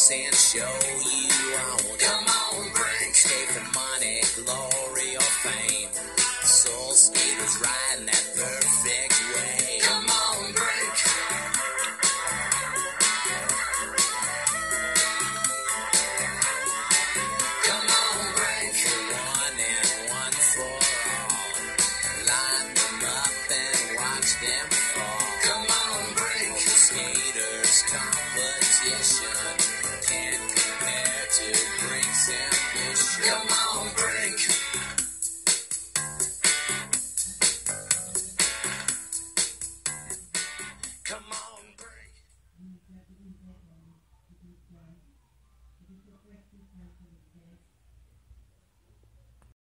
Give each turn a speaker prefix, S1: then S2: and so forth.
S1: race and show you own it.
S2: Come on, Brink.
S1: Skate for money, glory, or fame. Soul skaters riding that perfect way.
S2: Come on, Brink. Come on, Brink.
S1: One and one for all. Line them up and watch them fall.
S2: Come on, Brink.
S1: The skaters' competition can't compare to Brink's ambition.
S2: Come